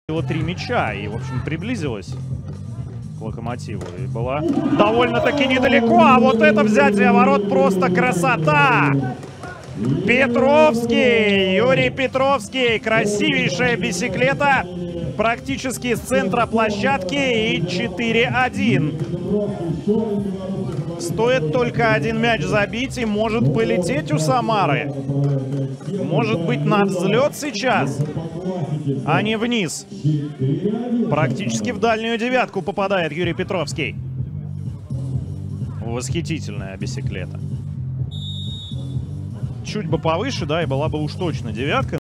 3 мяча и, в общем, приблизилась к Локомотиву. И была довольно-таки недалеко. А вот это взятие ворот просто красота! Петровский! Юрий Петровский! Красивейшая бисиклета. Практически с центра площадки. И 4-1. Стоит только один мяч забить, и может полететь у Самары. Может быть, на взлет сейчас, а не вниз. Практически в дальнюю девятку попадает Юрий Петровский. Восхитительная бисиклета. Чуть бы повыше, да, и была бы уж точно девятка.